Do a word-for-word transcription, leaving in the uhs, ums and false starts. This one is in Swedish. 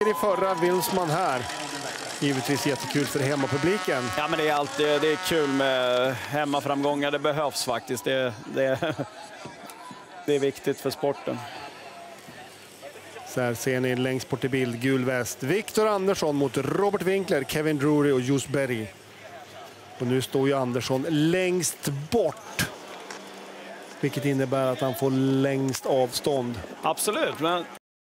seger i förra, Wilsman här. Givetvis jättekul för hemmapubliken. Ja, men det är alltid det är kul med hemmaframgångar. Det behövs faktiskt. Det, det, det är viktigt för sporten. Så här ser ni längst bort i bild, gul väst. Viktor Andersson mot Robert Winkler, Kevin Drury och Jos Berry. Och nu står ju Andersson längst bort. Vilket innebär att han får längst avstånd. Absolut, men